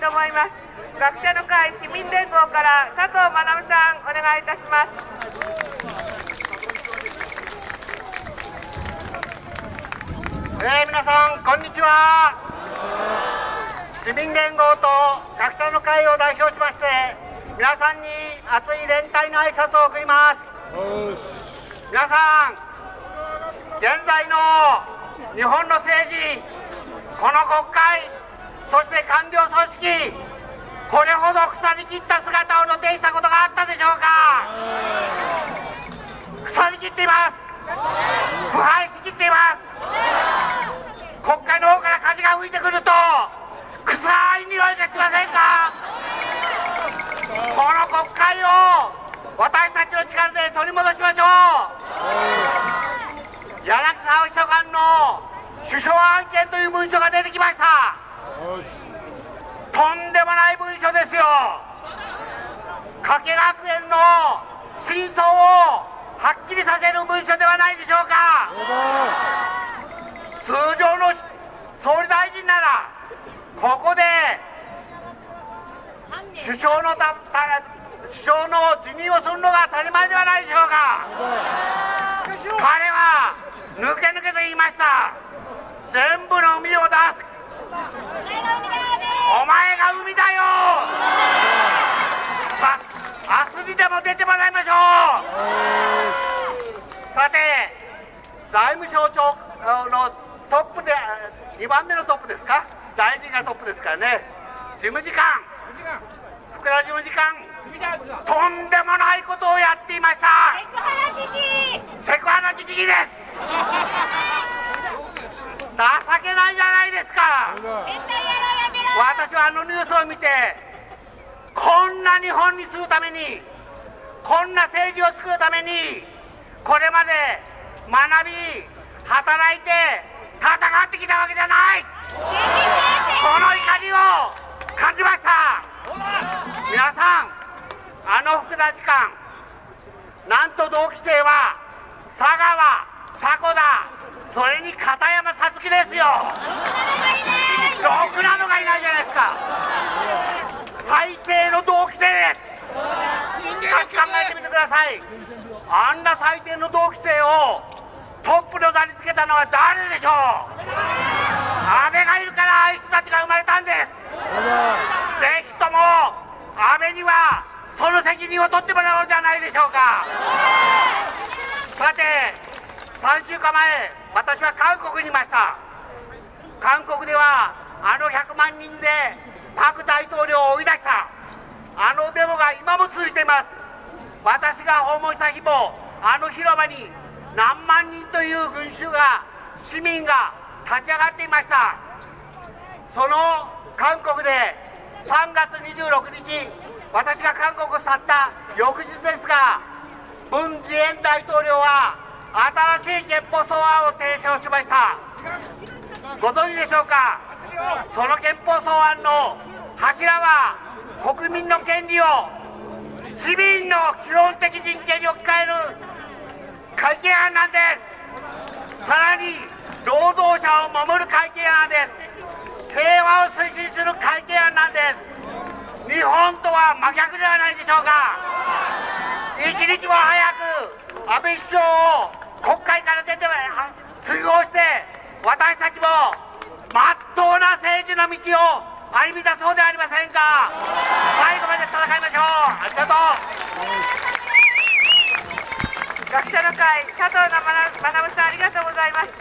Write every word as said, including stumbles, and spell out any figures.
と思います。学者の会市民連合から佐藤学さん、お願いいたします。 えー、皆さんこんにちは。市民連合と学者の会を代表しまして皆さんに熱い連帯の挨拶を送ります。皆さん、現在の日本の政治、この国会、そして官僚組織、これほど腐りきった姿を露呈したことがあったでしょうか。腐りきっています。腐敗しきっています。国会の方から風が吹いてくると臭い匂いがしませんか。この国会を私たちの力で取り戻しましょう。柳沢秘書官の首相案件という文書が出てきました。とんでもない文書ですよ。加計学園の真相をはっきりさせる文書ではないでしょうか。通常の総理大臣ならここで首相のた首相の辞任をするのが当たり前ではないでしょうか。彼は抜け抜けと言いました。全部の海を出す。お前が海だよ。さあ、明日にでも出てもらいましょう。さて、財務省長のトップでにばんめのトップですか、大臣がトップですからね。事務次官、福田事務次官、とんでもないことをやっていました。セクハラ知事です。情けないじゃないですか。私はあのニュースを見て、こんな日本にするために、こんな政治を作るために、これまで学び、働いて、戦ってきたわけじゃない。その怒りを感じました。皆さん、あの福田次官、なんと同期生は佐川、迫田、それに片山さつきですよ。ろくなのがいないじゃないですか。最低の同期生です。よく考えてみてください。あんな最低の同期生をトップの座につけたのは誰でしょう。安倍がいるからああいう人たちが生まれたんです。ぜひとも安倍にはその責任を取ってもらおうじゃないでしょうか。さて、さんしゅうかんまえ、私は韓国にいました。韓国ではあのひゃくまんにんでパク大統領を追い出したあのデモが今も続いています。私が訪問した日もあの広場に何万人という群衆が、市民が立ち上がっていました。その韓国でさんがつにじゅうろくにち、私が韓国を去った翌日ですが、文在寅大統領は新しい憲法草案を提唱しました。ご存知でしょうか。その憲法草案の柱は国民の権利を市民の基本的人権に置き換える改憲案なんです。さらに労働者を守る改憲案です。平和を推進する改憲案なんです。日本とは真逆ではないでしょうか。一日も早く安倍首相を国会から出て追放して、私たちもまっとうな政治の道を歩み出そうではありませんか。最後まで戦いましょう。ありがとう。 学者の会、佐藤学さん、ありがとうございます。